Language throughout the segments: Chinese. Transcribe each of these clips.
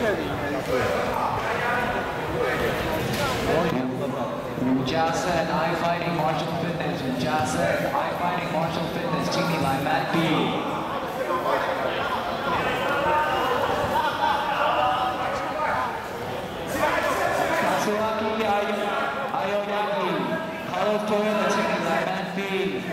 确定还是对。 Ujasa and I Fighting Martial Fitness. Ujasa and I Fighting Martial Fitness. 经理来 Matt B. Katsuaki Aoyagi. Carlos Toyota 经理来 Matt B.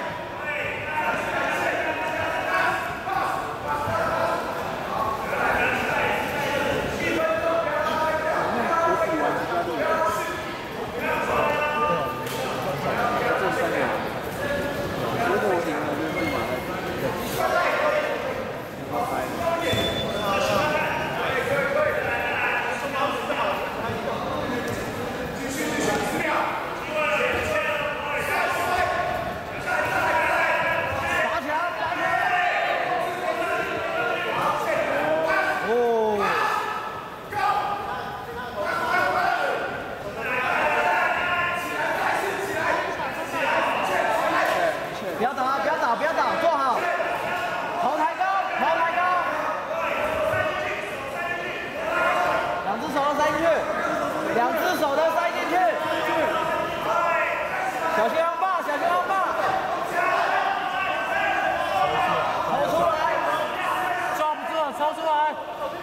不要倒，坐好，头抬高，头抬高，两只手都塞进去，两只手都塞进去，小心拥抱，小心拥抱，抽出来，抓不住，抽出来，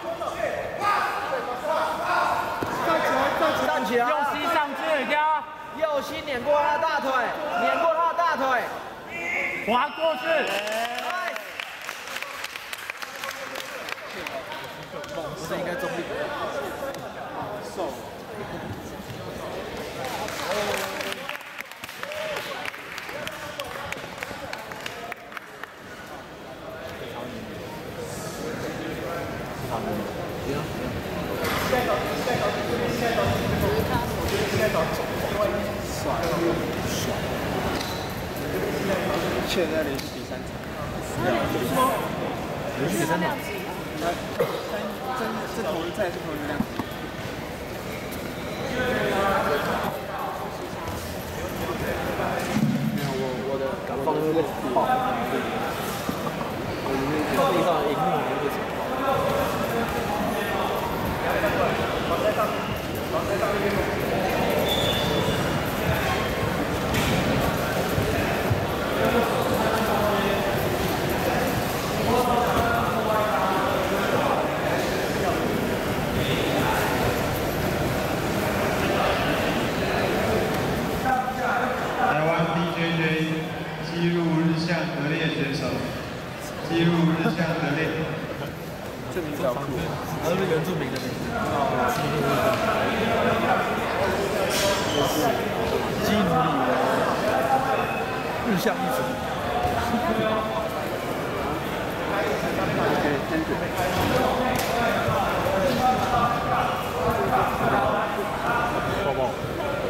站起来，右膝上去，压，右膝碾过他的大腿，碾过他的大腿。 滑过去， 不是应该中立？瘦。现在连续第3场，连续第3场，这头在这头量。没有我的感放那个爆，我那地上荧幕那个记录日向格列选手，记录日向格列。 这名字好酷， 他是原住民的名字。基努里维日向一族。抱抱。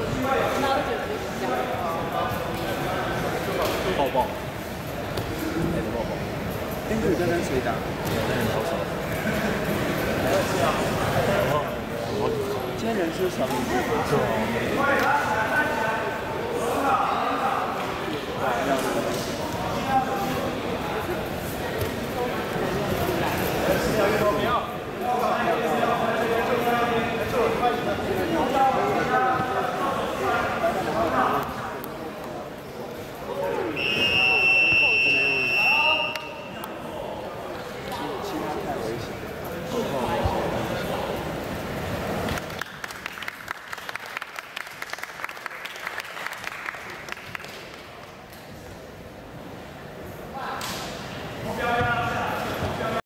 抱抱，哪个抱抱？ 天宇在跟谁打？ 那人好少。今天人数少。是啊。